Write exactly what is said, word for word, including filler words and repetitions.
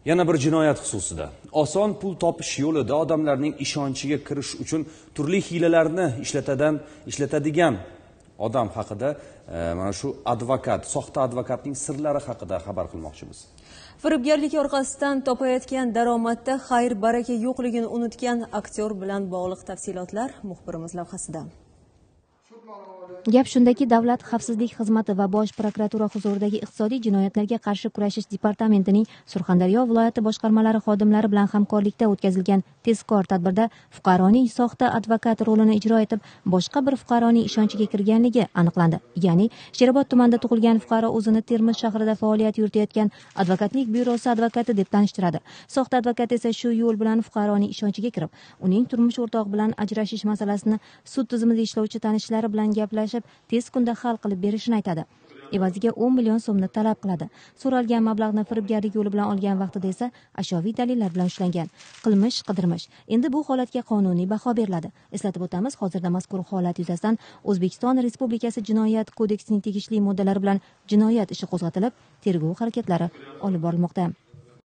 Yana bir jinoyat xususida. Oson pul topish yo'lida odamlarning ishonchiga kirish uchun turli hiylalarni ishlatadigan ishlatadigan odam haqida mana shu advokat, soxta advokatning sirlari haqida xabar qilmoqchimiz. Firibgarlik orqasidan topayotgan daromadda xayr baraka yo'qligini unutgan aktyor bilan bog'liq tafsilotlar muxbirimiz lavhasida. Gap shundaki, Davlat xavfsizlik xizmati va Bosh prokuratura huzuridagi iqtisodiy jinoyatlarga qarshi kurashish departamentining Surxondaryo viloyati boshqarmalari xodimlari bilan hamkorlikda o'tkazilgan tezkor tadbirda fuqaroning soxta advokat rolini ijro etib, boshqa bir fuqaroning ishonchiga kirganligi aniqlandi. Ya'ni Sherobod tumanida tug'ilgan fuqaro o'zini Termiz shahrida faoliyat yuritayotgan advokatlik byurosi advokati deb tanishtiradi. Soxta advokat esa shu yo'l bilan fuqaroning ishonchiga kirib, uning turmush o'rtog'i bilan ajrashish masalasini sud tizimida ishlovchi tanishlari bilan gaplashib, tez kunda hal qilib berishini aytadi. Evaziga o'n million so'mni talab qiladi. So'ralgan mablag'ni firibgarlik yo'li bilan olgan vaqtida esa ashyoviy dalillar bilan ushlangan. Qilmish qidirmish. Endi bu holatga qonuniy baho beriladi. Eslatib o'tamiz, hozirda mazkur holat yuzasidan O'zbekiston Respublikasi Jinoyat kodeksining tegishli moddalari bilan jinoyat ishi qo'zg'atilib, tergov harakatlari olib borilmoqda.